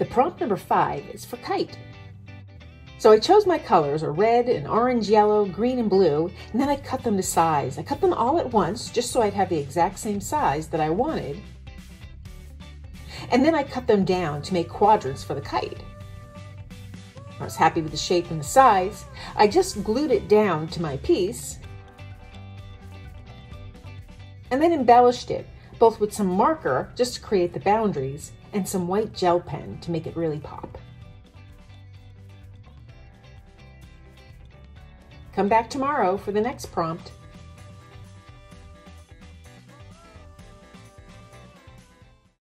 The prompt number 5 is for Kite. So I chose my colors, are red and orange, yellow, green, and blue, and then I cut them to size. I cut them all at once, just so I'd have the exact same size that I wanted. And then I cut them down to make quadrants for the kite. I was happy with the shape and the size. I just glued it down to my piece, and then embellished it, both with some marker, just to create the boundaries, and some white gel pen to make it really pop. Come back tomorrow for the next prompt.